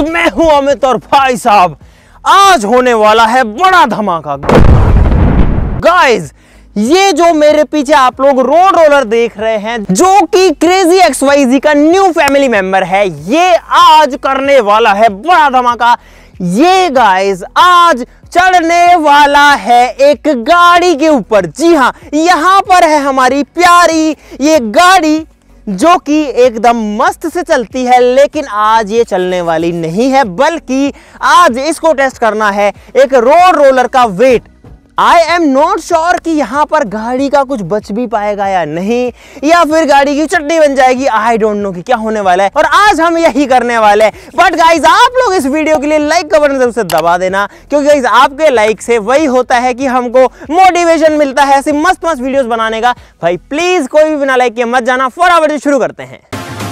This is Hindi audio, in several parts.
मैं हूं अमित और भाई साहब आज होने वाला है बड़ा धमाका। गाइस ये जो मेरे पीछे आप लोग रोड रोलर देख रहे हैं जो कि क्रेजी XYZ का न्यू फैमिली मेंबर है, ये आज करने वाला है बड़ा धमाका। ये गाइस आज चढ़ने वाला है एक गाड़ी के ऊपर। जी हां, यहां पर है हमारी प्यारी ये गाड़ी जो कि एकदम मस्त से चलती है, लेकिन आज ये चलने वाली नहीं है, बल्कि आज इसको टेस्ट करना है एक रोड रोलर का weight. I am not sure कि यहां पर गाड़ी का कुछ बच भी पाएगा या नहीं, या फिर गाड़ी की चटनी बन जाएगी। आई डोंट नो कि क्या होने वाला है, और आज हम यही करने वाले हैं। बट गाइज आप लोग इस वीडियो के लिए लाइक का बटन जरूर से दबा देना, क्योंकि गाइज आपके लाइक से वही होता है कि हमको मोटिवेशन मिलता है ऐसी मस्त मस्त वीडियोस बनाने का। भाई प्लीज कोई भी बिना लाइक किए मत जाना। फटाफट शुरू करते हैं।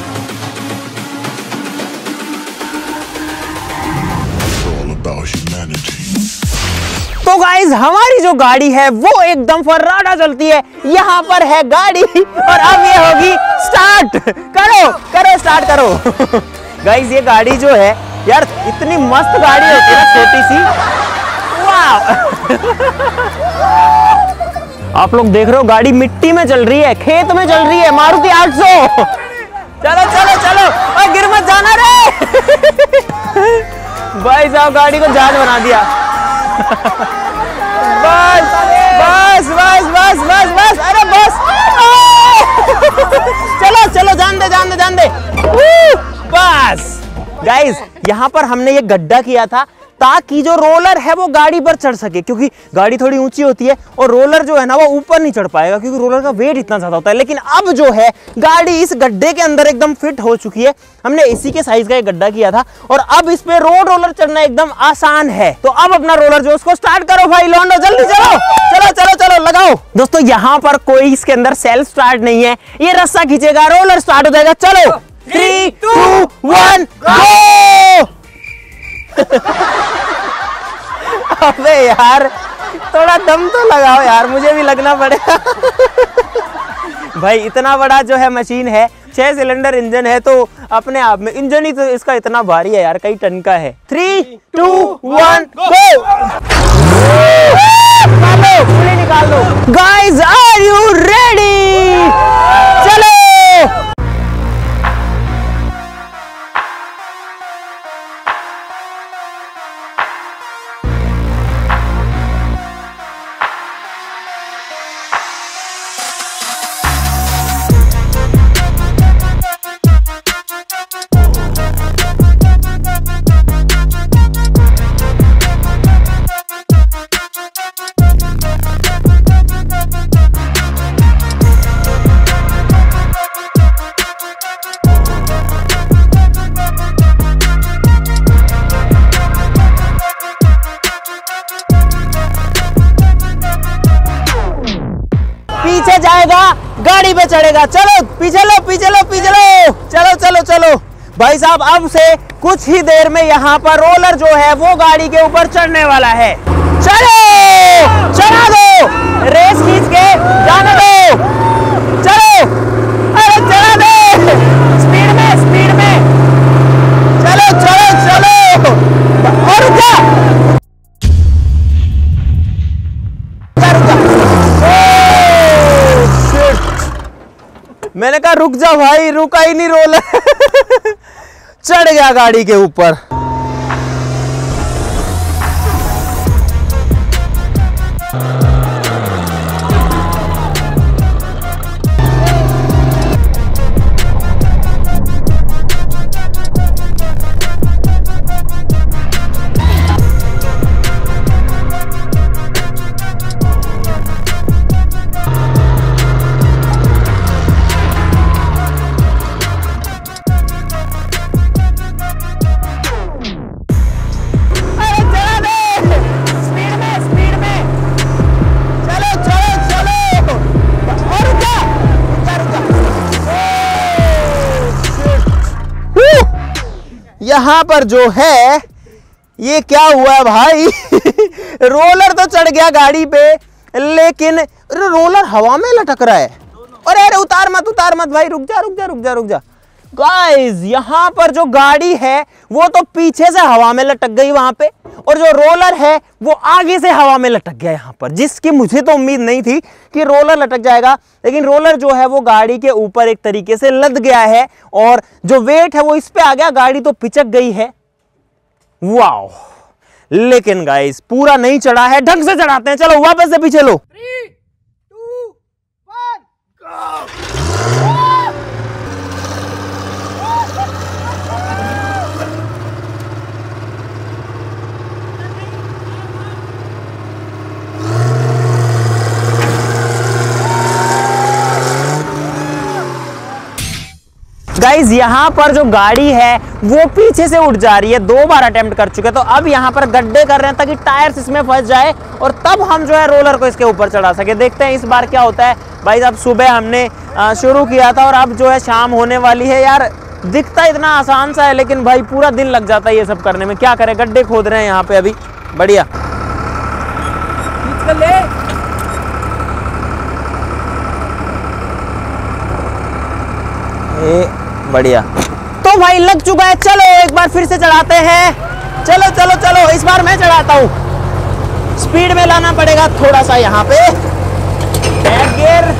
तो गाइज हमारी जो गाड़ी है वो एकदम फर्राटा चलती है। यहाँ पर है गाड़ी और अब ये होगी स्टार्ट। करो स्टार्ट करो। गाइज ये गाड़ी जो है यार इतनी मस्त गाड़ी होती है ना, छोटी सी। वाह आप लोग देख रहे हो गाड़ी मिट्टी में चल रही है, खेत में चल रही है। मारुति 800। चलो और गिर मत जाना रे। भाई साहब गाड़ी को जहाज बना दिया। बस अरे बस। चलो जान दे। बस गाइस यहाँ पर हमने ये गड्ढा किया था ताकि जो रोलर है वो गाड़ी पर चढ़ सके, क्योंकि गाड़ी थोड़ी ऊंची होती है और रोलर जो है ना वो ऊपर नहीं चढ़ पाएगा क्योंकि रोलर का वेट इतना ज्यादा होता है। लेकिन अब जो है गाड़ी इस गड्ढे के अंदर एकदम फिट हो चुकी है। हमने इसी के साइज का एक गड्ढा किया था और अब इस पे रोड रोलर चढ़ना एकदम आसान है। तो अब अपना रोलर जो उसको स्टार्ट करो भाई लौंडो, जल्दी चलो लगाओ। दोस्तों यहाँ पर कोई इसके अंदर सेल्फ स्टार्ट नहीं है, ये रस्सा खींचेगा रोलर स्टार्ट हो जाएगा। चलो 3, 2, 1 गो। अबे यार थोड़ा दम तो लगाओ यार, मुझे भी लगना पड़ेगा। भाई इतना बड़ा जो है मशीन है, 6 सिलेंडर इंजन है, तो अपने आप में इंजन ही तो इसका इतना भारी है यार, कई टन का है। 3, 2, 1 गो। निकाल दो। Guys are you ready? चलो। पीछे जाएगा गाड़ी पे चढ़ेगा। चलो पीछे लो। चलो भाई साहब अब से कुछ ही देर में यहाँ पर रोलर जो है वो गाड़ी के ऊपर चढ़ने वाला है। चलो चढ़ा दो, रेस खींच के जाने दो। चलो अरे चढ़ा दो, स्पीड में। चलो और रुक जा। मैंने कहा रुक जा भाई, रुका ही नहीं रोलर। चढ़ गया गाड़ी के ऊपर। यहाँ पर जो है ये क्या हुआ है भाई? रोलर तो चढ़ गया गाड़ी पे, लेकिन रोलर हवा में लटक रहा है। अरे उतार मत भाई, रुक जा। गाइस यहां पर जो गाड़ी है वो तो पीछे से हवा में लटक गई वहां पे, और जो रोलर है वो आगे से हवा में लटक गया यहां पर, जिसकी मुझे तो उम्मीद नहीं थी कि रोलर लटक जाएगा, लेकिन रोलर जो है वो गाड़ी के ऊपर एक तरीके से लद गया है और जो वेट है वो इस पे आ गया, गाड़ी तो पिचक गई है। वाओ, लेकिन गाइस पूरा नहीं चढ़ा है, ढंग से चढ़ाते हैं। चलो वापस से पीछे लो। 3, 2, 1, go! गाइज यहां पर जो गाड़ी है वो पीछे से उठ जा रही है, 2 बार अटेम्प्ट कर चुके, तो अब यहां पर गड्ढे कर रहे हैं ताकि टायर्स इसमें फंस जाए और तब हम जो है रोलर को इसके ऊपर चढ़ा सके। देखते हैं इस बार क्या होता है। भाई अब सुबह हमने शुरू किया था और अब जो है शाम होने वाली है। यार दिखता इतना आसान सा है, लेकिन भाई पूरा दिन लग जाता है ये सब करने में। क्या करें, गड्ढे खोद रहे हैं यहाँ पे अभी। बढ़िया बढ़िया। तो भाई लग चुका है, चलो एक बार फिर से चढ़ाते हैं। चलो चलो चलो, इस बार मैं चढ़ाता हूं। स्पीड में लाना पड़ेगा थोड़ा सा यहाँ पे। बैक गियर,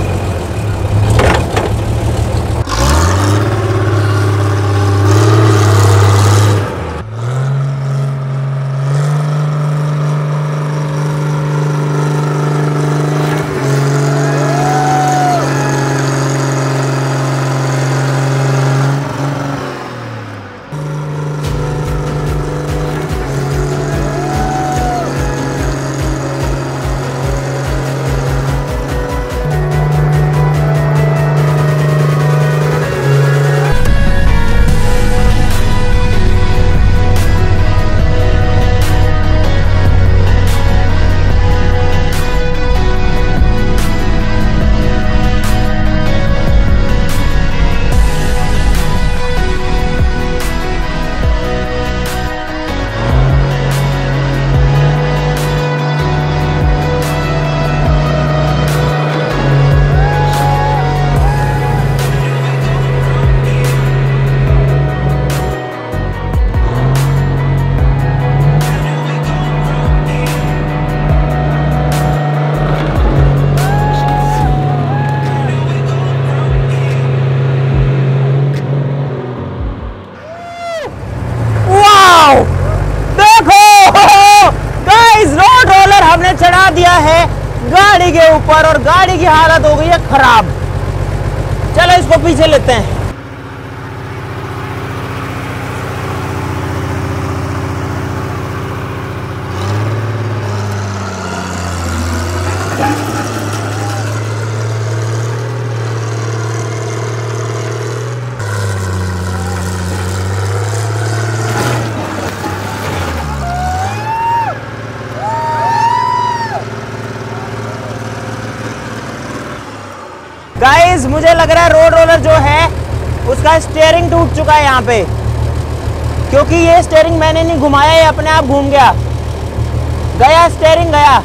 चढ़ा दिया है गाड़ी के ऊपर और गाड़ी की हालत हो गई है खराब। चलो इसको पीछे लेते हैं। गाइस मुझे लग रहा है रोड रोलर जो है उसका स्टीयरिंग टूट चुका है यहाँ पे, क्योंकि ये स्टीयरिंग मैंने नहीं घुमाया, ये अपने आप घूम गया। गया स्टीयरिंग गया।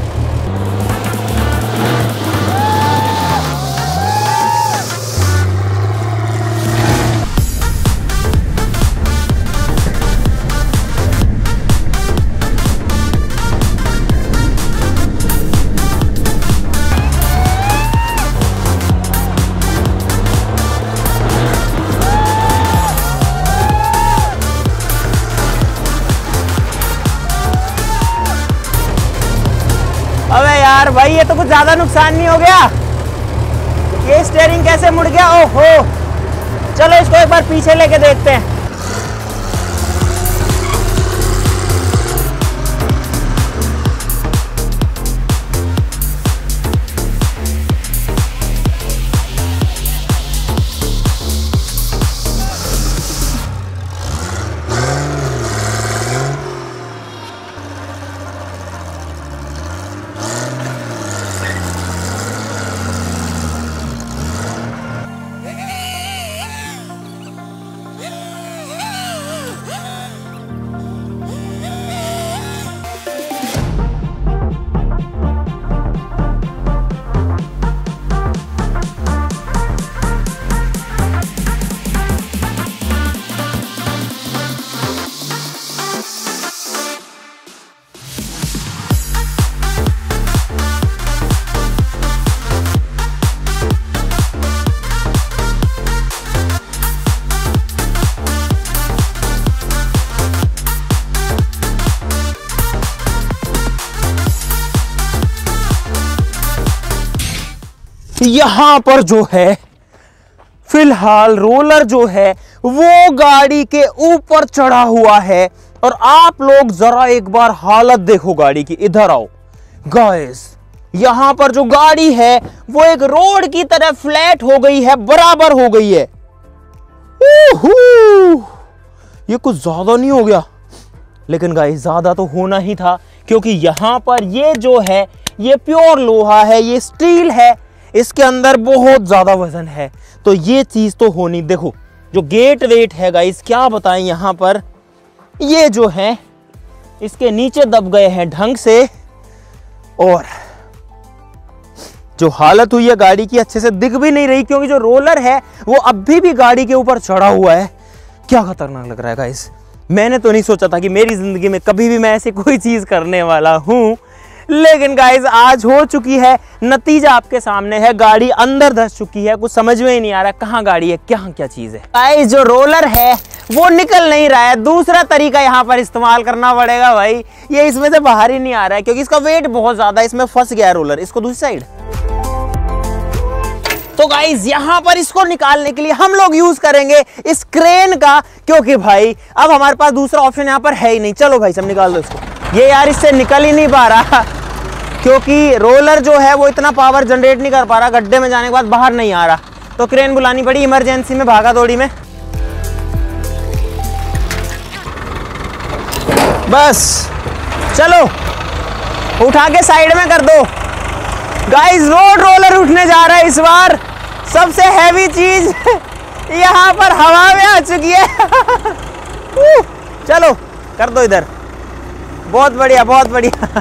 अबे यार भाई ये तो कुछ ज्यादा नुकसान नहीं हो गया? ये स्टीयरिंग कैसे मुड़ गया? ओहो, चलो इसको एक बार पीछे लेके देखते हैं। यहां पर जो है फिलहाल रोलर जो है वो गाड़ी के ऊपर चढ़ा हुआ है। और आप लोग जरा एक बार हालत देखो गाड़ी की, इधर आओ गाइस। यहां पर जो गाड़ी है वो एक रोड की तरह फ्लैट हो गई है, बराबर हो गई है। ये कुछ ज्यादा नहीं हो गया? लेकिन गाइस ज्यादा तो होना ही था, क्योंकि यहां पर ये जो है ये प्योर लोहा है, ये स्टील है, इसके अंदर बहुत ज्यादा वजन है, तो ये चीज तो होनी। देखो जो गेट वेट है गाइस, क्या बताएं, यहां पर ये जो है इसके नीचे दब गए हैं ढंग से। और जो हालत हुई है गाड़ी की, अच्छे से दिख भी नहीं रही, क्योंकि जो रोलर है वो अभी भी गाड़ी के ऊपर चढ़ा हुआ है। क्या खतरनाक लग रहा है गाइस। मैंने तो नहीं सोचा था कि मेरी जिंदगी में कभी भी मैं ऐसी कोई चीज करने वाला हूं, लेकिन गाइस आज हो चुकी है। नतीजा आपके सामने है, गाड़ी अंदर धंस चुकी है। कुछ समझ में ही नहीं आ रहा कहां गाड़ी है, क्या चीज है। गाइस जो रोलर है वो निकल नहीं रहा है, दूसरा तरीका यहां पर इस्तेमाल करना पड़ेगा भाई। ये इसमें से बाहर ही नहीं आ रहा है, क्योंकि इसका वेट बहुत ज्यादा है, इसमें फंस गया है रोलर। इसको दूसरी साइड। तो गाइस यहाँ पर इसको निकालने के लिए हम लोग यूज करेंगे इस क्रेन का, क्योंकि भाई अब हमारे पास दूसरा ऑप्शन यहाँ पर है ही नहीं। चलो भाई सब निकाल दो इसको। ये यार इससे निकल ही नहीं पा रहा, क्योंकि रोलर जो है वो इतना पावर जनरेट नहीं कर पा रहा, गड्ढे में जाने के बाद बाहर नहीं आ रहा। तो क्रेन बुलानी पड़ी इमरजेंसी में, भागा दौड़ी में। बस चलो उठा के साइड में कर दो। गाइस रोड रोलर उठने जा रहा है इस बार। सबसे हैवी चीज यहाँ पर हवा में आ चुकी है। चलो कर दो इधर। बहुत बढ़िया बहुत बढ़िया।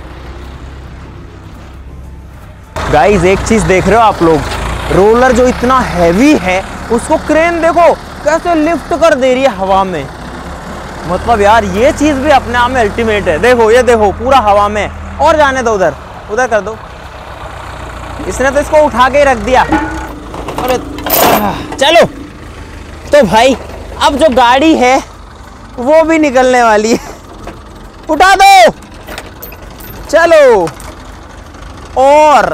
गाइस एक चीज देख रहे हो आप लोग, रोलर जो इतना हैवी है उसको क्रेन देखो कैसे लिफ्ट कर दे रही है हवा में। मतलब यार ये चीज भी अपने आप में अल्टीमेट है। देखो ये देखो पूरा हवा में। और जाने दो उधर, उधर कर दो। इसने तो इसको उठा के रख दिया। अरे चलो तो भाई अब जो गाड़ी है वो भी निकलने वाली है। उठा दो चलो। और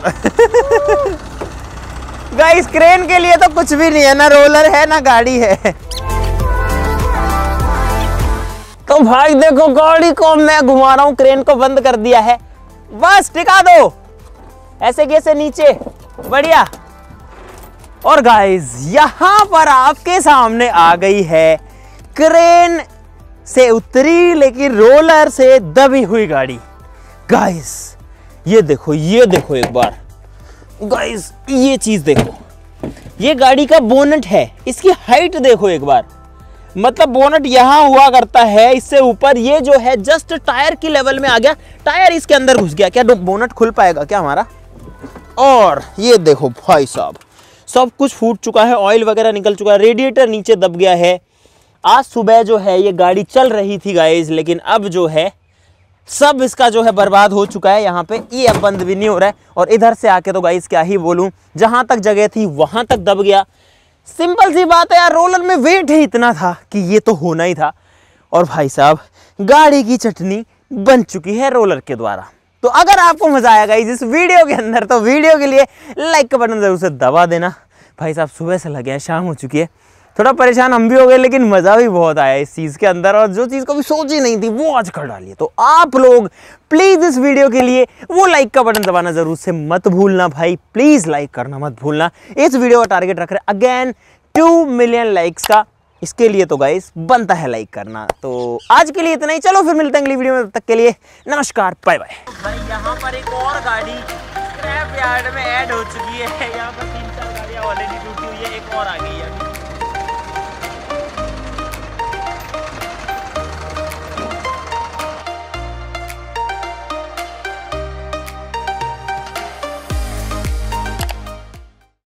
गाइस क्रेन के लिए तो कुछ भी नहीं है, ना रोलर है ना गाड़ी है। तो भाई देखो गाड़ी को मैं घुमा रहा हूं, क्रेन को बंद कर दिया है। बस टिका दो ऐसे कैसे नीचे, बढ़िया। और गाइस यहां पर आपके सामने आ गई है क्रेन से उतरी लेकिन रोलर से दबी हुई गाड़ी। गाइस ये देखो एक बार। गाइस ये चीज देखो, ये गाड़ी का बोनट है, इसकी हाइट देखो एक बार। मतलब बोनट यहां हुआ करता है, इससे ऊपर ये जो है जस्ट टायर की लेवल में आ गया। टायर इसके अंदर घुस गया। क्या बोनट खुल पाएगा क्या हमारा? और ये देखो भाई साहब सब कुछ फूट चुका है, ऑयल वगैरह निकल चुका है, रेडिएटर नीचे दब गया है। आज सुबह जो है ये गाड़ी चल रही थी गाइस, लेकिन अब जो है सब इसका जो है बर्बाद हो चुका है। यहाँ पे ये अब बंद भी नहीं हो रहा है। और इधर से आके तो गाइस क्या ही बोलूं, जहां तक जगह थी वहां तक दब गया। सिंपल सी बात है यार, रोलर में वेट ही इतना था कि ये तो होना ही था। और भाई साहब गाड़ी की चटनी बन चुकी है रोलर के द्वारा। तो अगर आपको मजा आया गाइस इस वीडियो के अंदर, तो वीडियो के लिए लाइक का बटन जरूर से दबा देना। भाई साहब सुबह से लगे हैं, शाम हो चुकी है, थोड़ा परेशान हम भी हो गए, लेकिन मजा भी बहुत आया इस चीज के अंदर। और जो चीज कभी सोची नहीं थी वो आज कर डाली है। तो आप लोग प्लीज इस वीडियो के लिए वो लाइक का बटन दबाना जरूर से मत भूलना भाई, प्लीज लाइक करना मत भूलना। इस वीडियो का टारगेट रख रहे अगेन 2 मिलियन लाइक्स का। इसके लिए तो गाइस बनता है लाइक करना। तो आज के लिए इतना ही, चलो फिर मिलते हैं अगली वीडियो में। तब तक के लिए नमस्कार, बाय बाय। भाई यहाँ पर एक और गाड़ी स्क्रैप यार्ड में ऐड हो चुकी है। यहाँ पर 3-4 गाड़ियाँ ऑलरेडी टूटी हुई है, एक और आ गई है।